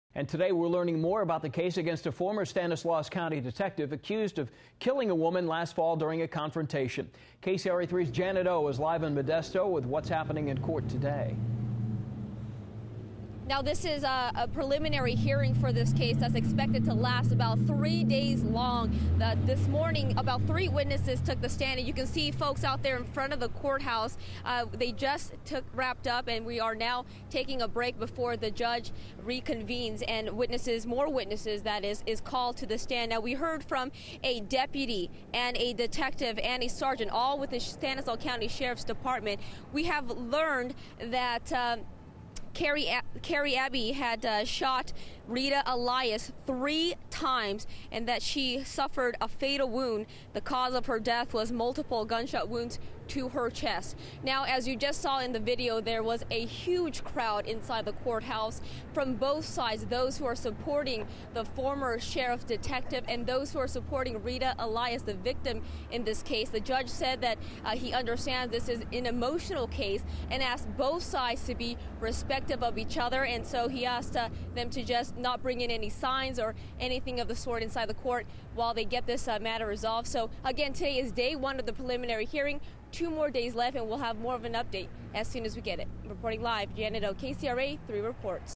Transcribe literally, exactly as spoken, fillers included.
And today we're learning more about the case against a former Stanislaus County detective accused of killing a woman last fall during a confrontation. K C R A three's Janet O is live in Modesto with what's happening in court today. Now, this is a, a preliminary hearing for this case that's expected to last about three days long. The, this morning, about three witnesses took the stand, and you can see folks out there in front of the courthouse. Uh, they just took wrapped up, and we are now taking a break before the judge reconvenes and witnesses, more witnesses, that is, is called to the stand. Now, we heard from a deputy and a detective and a sergeant, all with the Stanislaus County Sheriff's Department. We have learned that Um, Carrie, Carrie Abbey had uh, shot Rita Elias three times and that she suffered a fatal wound. The cause of her death was multiple gunshot wounds to her chest. Now, as you just saw in the video, there was a huge crowd inside the courthouse from both sides, those who are supporting the former sheriff detective and those who are supporting Rita Elias, the victim in this case. The judge said that uh, he understands this is an emotional case and asked both sides to be respectful of each other, and so he asked uh, them to just not bring in any signs or anything of the sort inside the court while they get this uh, matter resolved. So again, today is day one of the preliminary hearing. Two more days left, and we'll have more of an update as soon as we get it. Reporting live, Janet O, K C R A three reports.